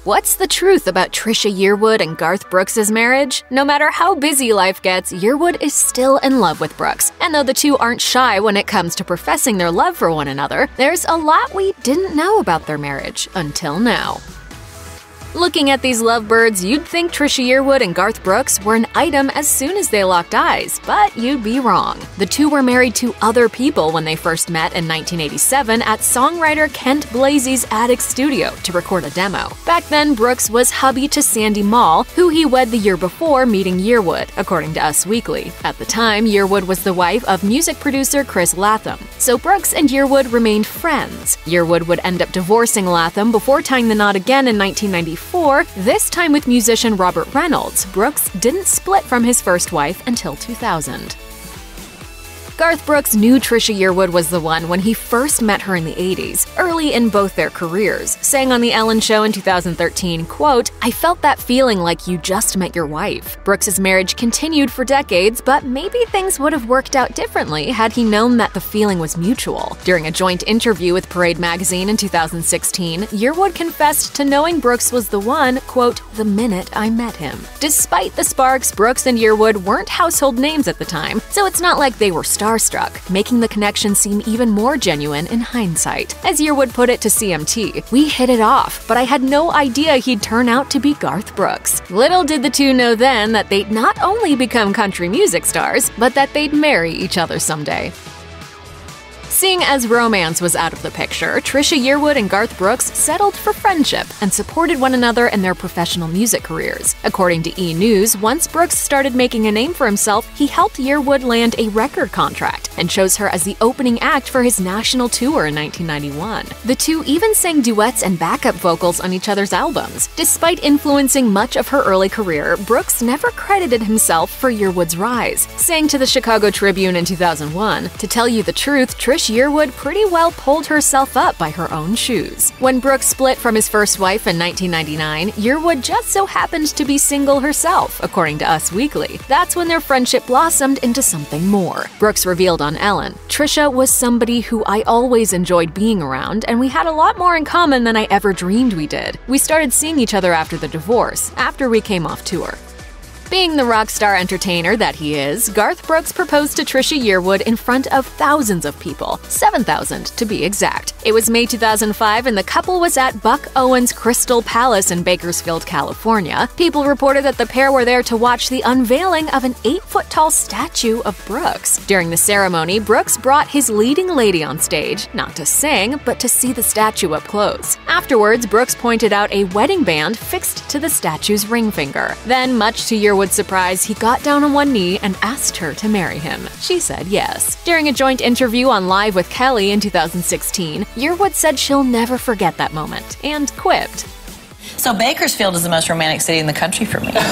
What's the truth about Trisha Yearwood and Garth Brooks' marriage? No matter how busy life gets, Yearwood is still in love with Brooks. And though the two aren't shy when it comes to professing their love for one another, there's a lot we didn't know about their marriage until now. Looking at these lovebirds, you'd think Trisha Yearwood and Garth Brooks were an item as soon as they locked eyes, but you'd be wrong. The two were married to other people when they first met in 1987 at songwriter Kent Blazy's attic studio to record a demo. Back then, Brooks was hubby to Sandy Mall, who he wed the year before meeting Yearwood, according to Us Weekly. At the time, Yearwood was the wife of music producer Chris Latham, so Brooks and Yearwood remained friends. Yearwood would end up divorcing Latham before tying the knot again in 1994. This time with musician Robert Reynolds. Brooks didn't split from his first wife until 2000. Garth Brooks knew Trisha Yearwood was the one when he first met her in the 80s, early in both their careers, saying on The Ellen Show in 2013, quote, "I felt that feeling like you just met your wife." Brooks' marriage continued for decades, but maybe things would have worked out differently had he known that the feeling was mutual. During a joint interview with Parade magazine in 2016, Yearwood confessed to knowing Brooks was the one, quote, "the minute I met him." Despite the sparks, Brooks and Yearwood weren't household names at the time, so it's not like they were starstruck, making the connection seem even more genuine in hindsight. As Yearwood put it to CMT, "We hit it off, but I had no idea he'd turn out to be Garth Brooks." Little did the two know then that they'd not only become country music stars, but that they'd marry each other someday. Seeing as romance was out of the picture, Trisha Yearwood and Garth Brooks settled for friendship and supported one another in their professional music careers. According to E! News, once Brooks started making a name for himself, he helped Yearwood land a record contract and chose her as the opening act for his national tour in 1991. The two even sang duets and backup vocals on each other's albums. Despite influencing much of her early career, Brooks never credited himself for Yearwood's rise, saying to the Chicago Tribune in 2001, "To tell you the truth, Trish Yearwood pretty well pulled herself up by her own shoes." When Brooks split from his first wife in 1999, Yearwood just so happened to be single herself, according to Us Weekly. That's when their friendship blossomed into something more. Brooks revealed on Ellen, "Trisha was somebody who I always enjoyed being around, and we had a lot more in common than I ever dreamed we did. We started seeing each other after the divorce, after we came off tour." Being the rock star entertainer that he is, Garth Brooks proposed to Trisha Yearwood in front of thousands of people, 7,000 to be exact. It was May 2005 and the couple was at Buck Owens Crystal Palace in Bakersfield, California. People reported that the pair were there to watch the unveiling of an 8-foot-tall statue of Brooks. During the ceremony, Brooks brought his leading lady on stage, not to sing, but to see the statue up close. Afterwards, Brooks pointed out a wedding band fixed to the statue's ring finger. Then, much to Yearwood's surprise, he got down on one knee and asked her to marry him. She said yes. During a joint interview on Live with Kelly in 2016, Yearwood said she'll never forget that moment and quipped, "So Bakersfield is the most romantic city in the country for me."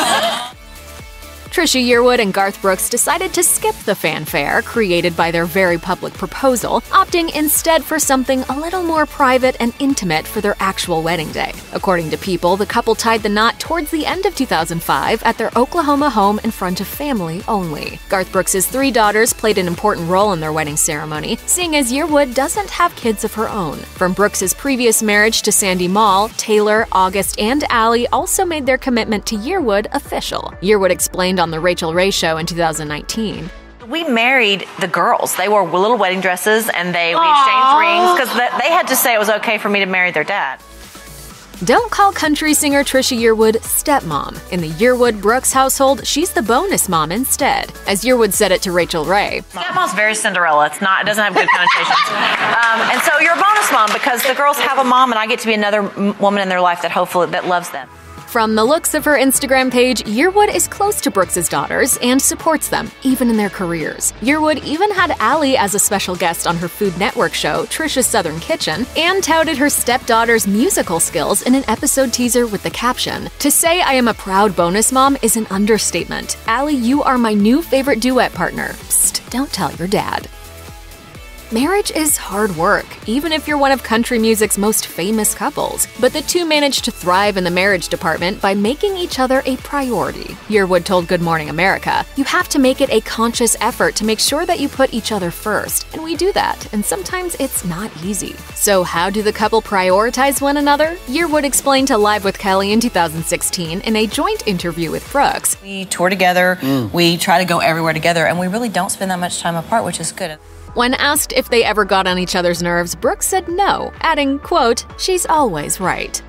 Trisha Yearwood and Garth Brooks decided to skip the fanfare created by their very public proposal, opting instead for something a little more private and intimate for their actual wedding day. According to People, the couple tied the knot towards the end of 2005 at their Oklahoma home in front of family only. Garth Brooks' 3 daughters played an important role in their wedding ceremony, seeing as Yearwood doesn't have kids of her own. From Brooks' previous marriage to Sandy Mall, Taylor, August, and Allie also made their commitment to Yearwood official. Yearwood explained on The Rachel Ray Show in 2019. We married the girls. They wore little wedding dresses and we exchanged rings because they had to say it was okay for me to marry their dad. Don't call country singer Trisha Yearwood stepmom. In the Yearwood-Brooks household, she's the bonus mom instead. As Yearwood said it to Rachel Ray, "Stepmom's very Cinderella. It doesn't have good connotations. And so you're a bonus mom because the girls have a mom and I get to be another woman in their life that loves them." From the looks of her Instagram page, Yearwood is close to Brooks' daughters and supports them, even in their careers. Yearwood even had Allie as a special guest on her Food Network show, Trisha's Southern Kitchen, and touted her stepdaughter's musical skills in an episode teaser with the caption, "To say I am a proud bonus mom is an understatement. Allie, you are my new favorite duet partner. Psst, don't tell your dad." Marriage is hard work, even if you're one of country music's most famous couples. But the two managed to thrive in the marriage department by making each other a priority. Yearwood told Good Morning America, "You have to make it a conscious effort to make sure that you put each other first, and we do that, and sometimes it's not easy." So how do the couple prioritize one another? Yearwood explained to Live with Kelly in 2016 in a joint interview with Brooks. We tour together, we try to go everywhere together, and we really don't spend that much time apart, which is good. When asked if they ever got on each other's nerves, Brooks said no, adding, quote, "She's always right."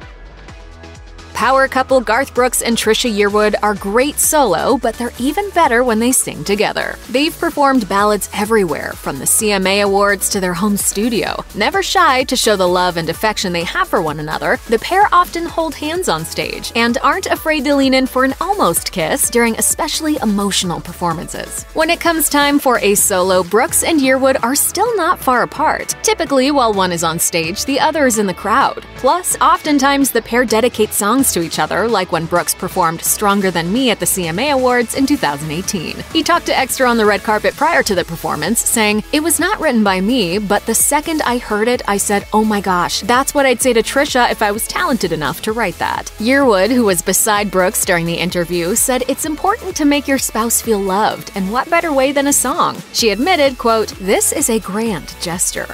Power couple Garth Brooks and Trisha Yearwood are great solo, but they're even better when they sing together. They've performed ballads everywhere, from the CMA Awards to their home studio. Never shy to show the love and affection they have for one another, the pair often hold hands on stage and aren't afraid to lean in for an almost kiss during especially emotional performances. When it comes time for a solo, Brooks and Yearwood are still not far apart. Typically, while one is on stage, the other is in the crowd. Plus, oftentimes the pair dedicate songs to each other, like when Brooks performed Stronger Than Me at the CMA Awards in 2018. He talked to Extra on the red carpet prior to the performance, saying, "It was not written by me, but the second I heard it, I said, oh my gosh, that's what I'd say to Trisha if I was talented enough to write that." Yearwood, who was beside Brooks during the interview, said it's important to make your spouse feel loved, and what better way than a song? She admitted, quote, "This is a grand gesture."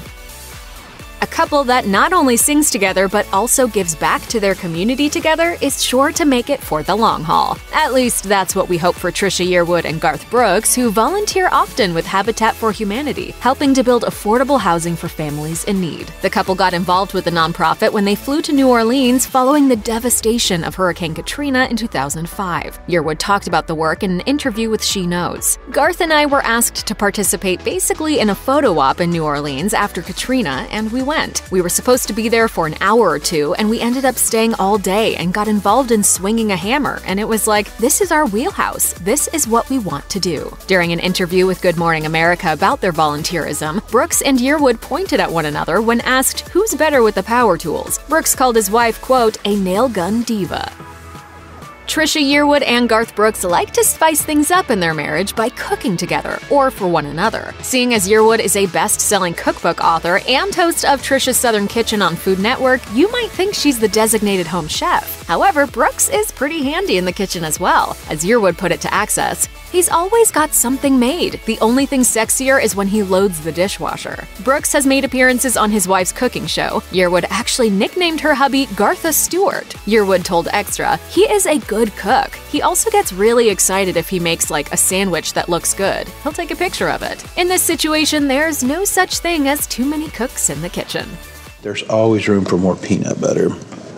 A couple that not only sings together but also gives back to their community together is sure to make it for the long haul. At least that's what we hope for Trisha Yearwood and Garth Brooks, who volunteer often with Habitat for Humanity, helping to build affordable housing for families in need. The couple got involved with the nonprofit when they flew to New Orleans following the devastation of Hurricane Katrina in 2005. Yearwood talked about the work in an interview with She Knows. "Garth and I were asked to participate basically in a photo op in New Orleans after Katrina, and we went. We were supposed to be there for an hour or two, and we ended up staying all day and got involved in swinging a hammer, and it was like, this is our wheelhouse. This is what we want to do." During an interview with Good Morning America about their volunteerism, Brooks and Yearwood pointed at one another when asked who's better with the power tools. Brooks called his wife, quote, "a nail gun diva." Trisha Yearwood and Garth Brooks like to spice things up in their marriage by cooking together, or for one another. Seeing as Yearwood is a best-selling cookbook author and host of Trisha's Southern Kitchen on Food Network, you might think she's the designated home chef. However, Brooks is pretty handy in the kitchen as well. As Yearwood put it to Access, "He's always got something made. The only thing sexier is when he loads the dishwasher." Brooks has made appearances on his wife's cooking show. Yearwood actually nicknamed her hubby Gartha Stewart. Yearwood told Extra, "He is a good cook. He also gets really excited if he makes like a sandwich that looks good. He'll take a picture of it." In this situation, there's no such thing as too many cooks in the kitchen. There's always room for more peanut butter.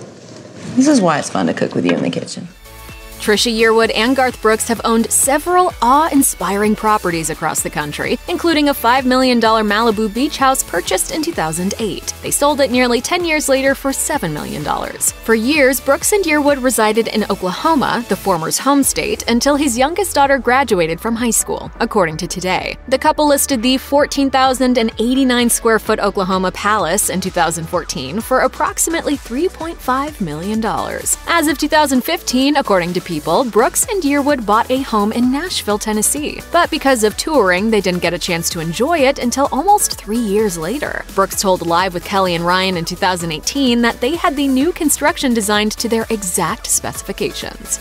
This is why it's fun to cook with you in the kitchen. Trisha Yearwood and Garth Brooks have owned several awe-inspiring properties across the country, including a $5 million Malibu beach house purchased in 2008. They sold it nearly 10 years later for $7 million. For years, Brooks and Yearwood resided in Oklahoma, the former's home state, until his youngest daughter graduated from high school, according to Today. The couple listed the 14,089-square-foot Oklahoma Palace in 2014 for approximately $3.5 million. As of 2015, according to People, Brooks and Yearwood bought a home in Nashville, Tennessee. But because of touring, they didn't get a chance to enjoy it until almost 3 years later. Brooks told Live with Kelly and Ryan in 2018 that they had the new construction designed to their exact specifications.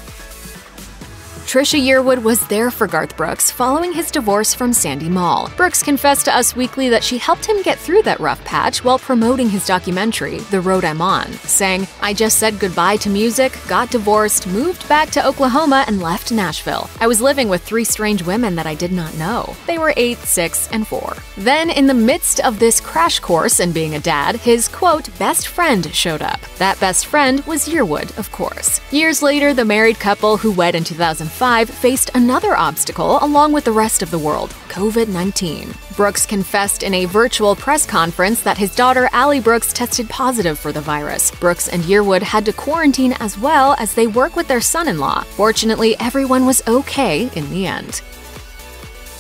Trisha Yearwood was there for Garth Brooks following his divorce from Sandy Mall. Brooks confessed to Us Weekly that she helped him get through that rough patch while promoting his documentary, The Road I'm On, saying, "I just said goodbye to music, got divorced, moved back to Oklahoma, and left Nashville. I was living with 3 strange women that I did not know. They were 8, 6, and 4. Then, in the midst of this crash course in being a dad, his, quote, best friend showed up. That best friend was Yearwood, of course." Years later, the married couple who wed in 2005 faced another obstacle along with the rest of the world, COVID-19. Brooks confessed in a virtual press conference that his daughter Allie Brooks tested positive for the virus. Brooks and Yearwood had to quarantine as well as they work with their son-in-law. Fortunately, everyone was okay in the end.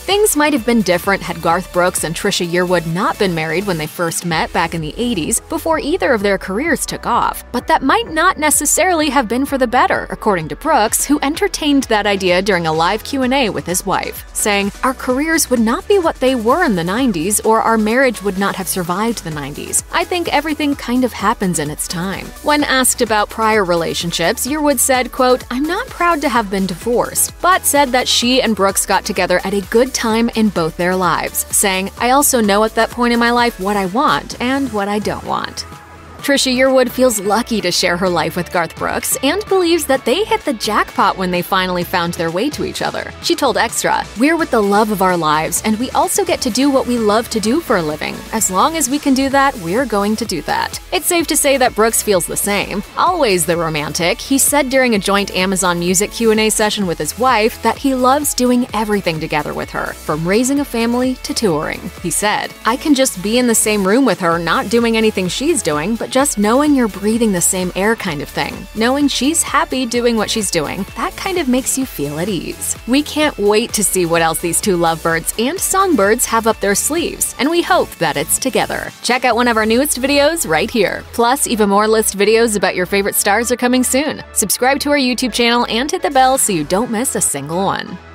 Things might have been different had Garth Brooks and Trisha Yearwood not been married when they first met back in the 80s, before either of their careers took off. But that might not necessarily have been for the better, according to Brooks, who entertained that idea during a live Q&A with his wife, saying, "Our careers would not be what they were in the 90s, or our marriage would not have survived the 90s. I think everything kind of happens in its time." When asked about prior relationships, Yearwood said, quote, "I'm not proud to have been divorced," but said that she and Brooks got together at a good time in both their lives, saying, "I also know at that point in my life what I want and what I don't want." Trisha Yearwood feels lucky to share her life with Garth Brooks and believes that they hit the jackpot when they finally found their way to each other. She told Extra, "We're with the love of our lives, and we also get to do what we love to do for a living. As long as we can do that, we're going to do that." It's safe to say that Brooks feels the same. Always the romantic, he said during a joint Amazon Music Q&A session with his wife that he loves doing everything together with her, from raising a family to touring. He said, "I can just be in the same room with her, not doing anything she's doing, but just knowing you're breathing the same air kind of thing. Knowing she's happy doing what she's doing, that kind of makes you feel at ease." We can't wait to see what else these two lovebirds and songbirds have up their sleeves, and we hope that it's together. Check out one of our newest videos right here. Plus, even more list videos about your favorite stars are coming soon. Subscribe to our YouTube channel and hit the bell so you don't miss a single one.